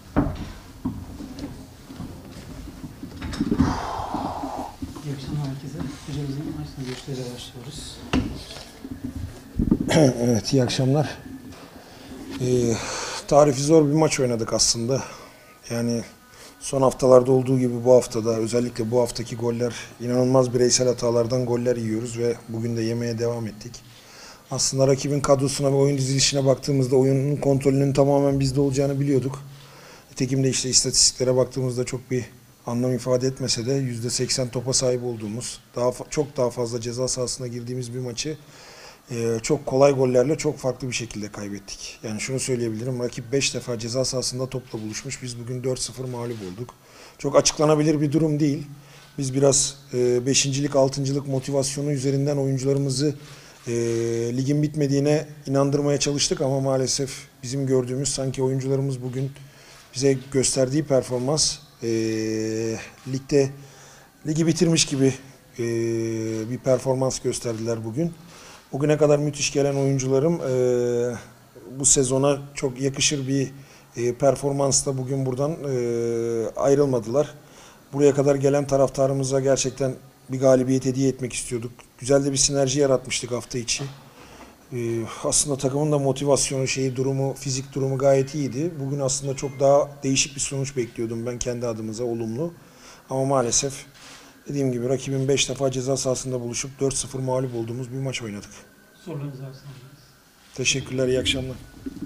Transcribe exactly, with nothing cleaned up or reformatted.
İyi akşamlar herkese. Hocamızın maçla görüşleriyle başlıyoruz. Evet, iyi akşamlar. Ee, tarifi zor bir maç oynadık aslında. Yani son haftalarda olduğu gibi bu haftada, özellikle bu haftaki goller, inanılmaz bireysel hatalardan goller yiyoruz ve bugün de yemeye devam ettik. Aslında rakibin kadrosuna ve oyun dizilişine baktığımızda oyunun kontrolünün tamamen bizde olacağını biliyorduk. Nitekim de işte istatistiklere baktığımızda çok bir anlam ifade etmese de yüzde seksen topa sahip olduğumuz, daha çok daha fazla ceza sahasına girdiğimiz bir maçı Ee, çok kolay gollerle çok farklı bir şekilde kaybettik. Yani şunu söyleyebilirim, rakip beş defa ceza sahasında topla buluşmuş. Biz bugün dört sıfır mağlup olduk. Çok açıklanabilir bir durum değil. Biz biraz e, beşincilik, altıncılık motivasyonu üzerinden oyuncularımızı e, ligin bitmediğine inandırmaya çalıştık ama maalesef bizim gördüğümüz sanki oyuncularımız bugün bize gösterdiği performans e, ligde ligi bitirmiş gibi e, bir performans gösterdiler bugün. Bugüne kadar müthiş gelen oyuncularım e, bu sezona çok yakışır bir e, performansla bugün buradan e, ayrılmadılar. Buraya kadar gelen taraftarımıza gerçekten bir galibiyet hediye etmek istiyorduk. Güzel de bir sinerji yaratmıştık hafta içi. E, aslında takımın da motivasyonu, şeyi, durumu, fizik durumu gayet iyiydi. Bugün aslında çok daha değişik bir sonuç bekliyordum ben kendi adımıza, olumlu. Ama maalesef dediğim gibi rakibin beş defa ceza sahasında buluşup dört sıfır mağlup olduğumuz bir maç oynadık. Sorularınızı varsa. Teşekkürler, iyi akşamlar.